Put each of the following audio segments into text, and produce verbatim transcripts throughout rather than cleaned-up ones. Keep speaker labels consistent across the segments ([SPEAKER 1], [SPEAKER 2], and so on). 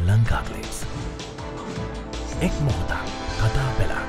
[SPEAKER 1] ලංකාක්ලිප්ස් එක් මොහොතක් කතා පෙළක්.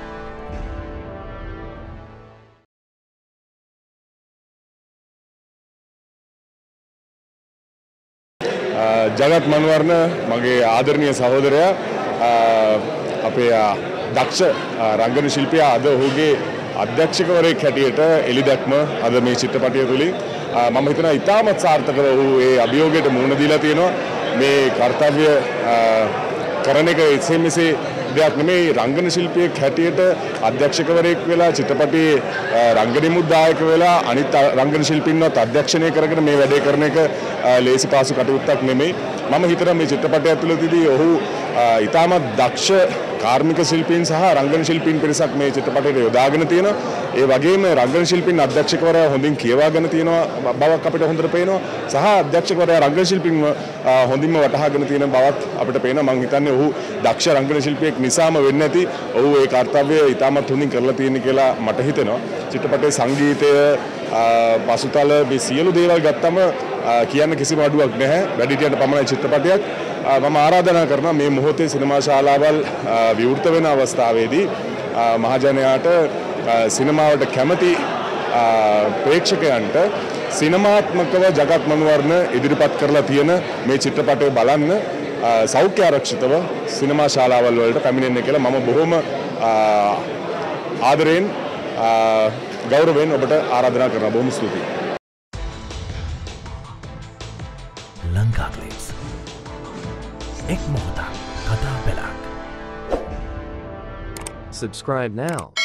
[SPEAKER 2] ජගත් මනුවර්ණ මගේ ආදරණීය සහෝදරයා අපේ දක්ෂ රංගන ශිල්පියා අද ඔහුගේ අධ්‍යක්ෂකවරයෙක් හැටියට එළිදැක්ම අද මේ චිත්‍රපටය තුලින් මම හිතනවා ඉතාමත් සාර්ථකව ඔහු ඒ අභියෝගයට මුහුණ දීලා තියෙනවා. මේ කාර්යය කරන එක එසේ මෙසේ දෙයක් නෙමෙයි. රංගන ශිල්පියෙක් හැටියට අධ්‍යක්ෂකවරයෙක් වෙලා චිත්‍රපටයේ රංගනෙමුත් දායක වෙලා අනිත් රංගන ශිල්පින්වත් අධ්‍යක්ෂණය කරගෙන මේ වැඩේ කරන එක ලේසි පාසු කටයුත්තක් නෙමෙයි. මම හිතනවා මේ චිත්‍රපටය ඇතුළතදී ඔහු ඉතාමත් දක්ෂ කාර්මික ශිල්පීන් සහ රංගන ශිල්පීන් පිරිසක් මේ චිත්‍රපටයට යොදාගෙන තියෙනවා. ඒ වගේම රංගන ශිල්පීන් අධ්‍යක්ෂකවරයා හොඳින් කියවාගෙන තියෙනවා බවක් අපිට හොඳට පේනවා. සහ අධ්‍යක්ෂකවරයා රංගන ශිල්පීන් හොඳින්ම වටහාගෙන තියෙන බවත් අපිට පේනවා. මම හිතන්නේ ඔහු දක්ෂ රංගන ශිල්පියෙක් නිසාම වෙන්නේ නැති ඔහු ඒ කාර්යය ඉතාමත් හොඳින් කරලා තියෙන කියලා මට හිතෙනවා. චිත්‍රපටයේ සංගීතය පසුතල මේ සියලු දේවල් ගත්තම කියන්න කිසිම අඩුවක් නැහැ. වැඩිහිටියන්ට පමණයි චිත්‍රපටයක්. මම ආරාධනා කරනවා මේ මොහොතේ සිනමා ශාලාවල් විවෘත වෙන අවස්ථාවේදී මහජනයාට සිනමාවට කැමති ප්‍රේක්ෂකයන්ට සිනමාත්මකව ජගත් මනුවර්ණ ඉදිරිපත් කරලා තියෙන මේ චිත්‍රපටය බලන්න සෞඛ්‍ය ආරක්ෂිතව සිනමා ශාලාවල් වලට පැමිණෙන්න කියලා මම බොහොම ආදරෙන් ගෞරවයෙන් ඔබට ආරාධනා කරනවා. බොහොම ස්තුතියි.
[SPEAKER 1] ලංකාක්ලිප්ස් එක් මොහොතක් කතා පෙළක්.
[SPEAKER 3] Subscribe now.